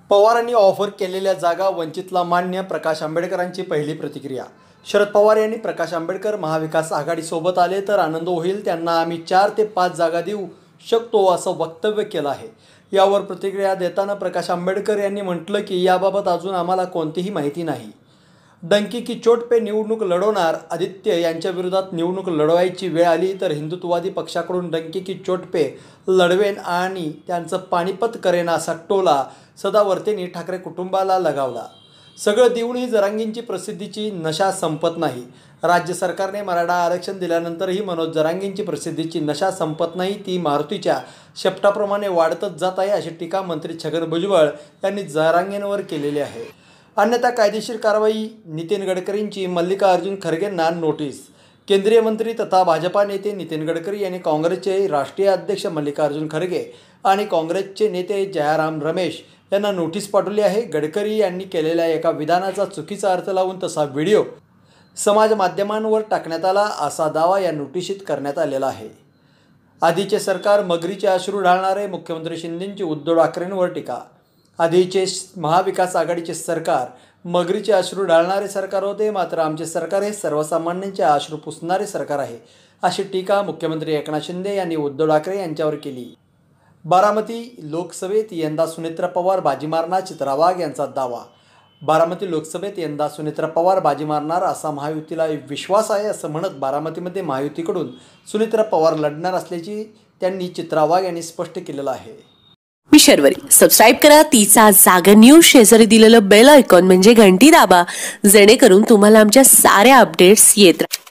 पवारांनी ऑफर केलेल्या जागा वंचितला मान्य, प्रकाश आंबेडकरांची पहिली प्रतिक्रिया। शरद पवार यांनी प्रकाश आंबेडकर महाविकास आघाडीसोबत आले तर आनंद होईल, त्यांना आम्ही 4 ते 5 जागा देऊ शकतो असं वक्तव्य केलं आहे। यावर प्रतिक्रिया देताना प्रकाश आंबेडकर यांनी म्हटलं की याबाबत अजून आम्हाला कोणतीही माहिती नाही। डंकी की चोट पे निवडणूक लढवणार, आदित्य यांच्या विरोधात निवडणूक लढवायची वेळ आली तर हिंदुत्ववादी पक्षाकडून डंकी की चोट पे लढवेन आणि त्यांचं पानिपत करेन असा टोला सदावर्तेंनी ठाकरे कुटुंबाला लगावला। सगळं देऊनही जरांगेंची प्रसिद्धीची नशा संपत नाही। राज्य सरकारने मराठा आरक्षण दिल्यानंतरही मनोज जरांगेंची प्रसिद्धीची नशा संपत नाही, ती मारुतीच्या शेपटाप्रमाणे वाढतच जात आहे, अशी टीका मंत्री छगन भुजबळ यांनी जरांगेंवर केलेली आहे। अन्यथा कायदेशीर कारवाई, नितीन गडकरींची मल्लिकार्जुन खरगेंना नोटीस। केंद्रीय मंत्री तथा भाजपा नेते नितीन गडकरी यांनी काँग्रेसचे राष्ट्रीय अध्यक्ष मल्लिकार्जुन खरगे आणि काँग्रेसचे नेते जयराम रमेश यांना नोटीस पाठवली आहे। गडकरी यांनी केलेल्या एका विधानाचा चुकीचा अर्थ लावून तसा व्हिडिओ समाज माध्यमांवर टाकण्यात आला, असा दावा या नोटिशीत करण्यात आलेला आहे। आधीचे सरकार मगरीचे अश्रू ढाळणारे, मुख्यमंत्री शिंदेंची उद्धव ठाकरेंवर टीका। आधीचे महाविकास आघाडीचे सरकार मगरीचे अश्रू ढाळणारे सरकार होते, मात्र आमचे सरकार हे सर्वसामान्यांचे अश्रू पुसणारे सरकार आहे, अशी टीका मुख्यमंत्री एकनाथ शिंदे यांनी उद्धव ठाकरे यांच्यावर केली। बारामती लोकसभेत यंदा सुनेत्रा पवार बाजी मारणार, चित्रा वाघ यांचा दावा। बारामती लोकसभेत यंदा सुनेत्रा पवार बाजी मारणार असा महायुतीला विश्वास आहे, असं म्हणत बारामतीमध्ये महायुतीकडून सुनेत्रा पवार लढणार असल्याची त्यांनी चित्रा वाघ यांनी स्पष्ट केलेलं आहे। मी शर्वरी, सबस्क्राईब करा तिचा जागर न्यूज, शेजारी दिलेलं बेल आयकॉन म्हणजे घंटी दाबा, जेणेकरून तुम्हाला आमच्या साऱ्या अपडेट्स येत राहतील।